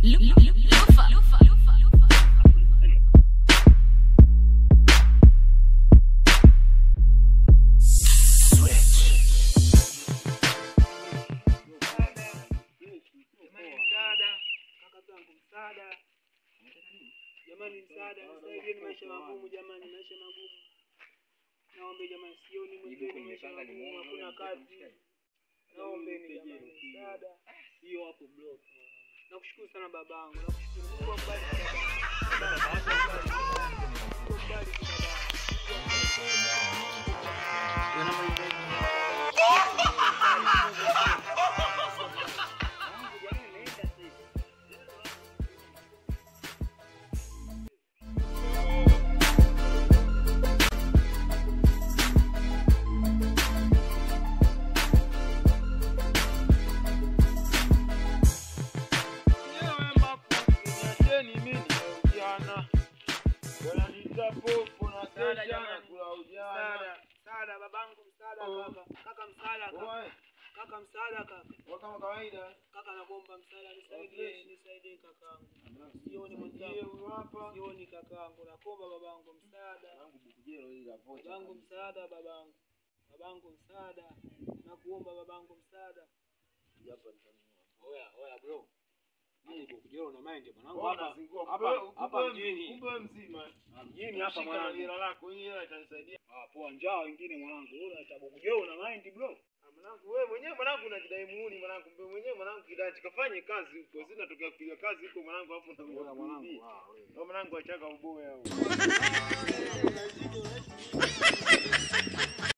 Jamani msaada, nisaidieni maisha magumu jamani, maisha magumu. Naombe jamani, sioni mwenzenu maisha magumu, hakuna kazi. Naombeni jamani msaada. Hiyo hapo block. Nakushukuru sana babangu, nakushukuru. Mungu akubariki babangu. Msaada babangu, msaada kaka msaada kaka. Kaka msaada kaka. Kama kawaida. Kaka nakuomba msaada, nisaidie kakaangu. Sioni mwenzangu hapa. Sioni kakaangu, nakuomba babangu msaada. Babangu bukujero hili hapo. Babangu msaada babangu. Babangu msaada. Nakuomba babangu msaada. Hapa nitanunua. Oya bro. Mimi bukujero na mind mwanangu hapa mjini. Kumbe mzima. Mjini hapa mwanangu. Hela lako hii hela itanisaidia. Poa njaa wengine mwanangu. Wewe utabukujero na mind bro. Mwanangu wewe mwenyewe mwanangu unajidai muuni mwanangu. Mbe mwenyewe mwanangu kidachi kafanye kazi huko. Sisi natokea kupiga kazi huko mwanangu hapo na mwanangu. Mwanangu mwanangu achaka uboya huko.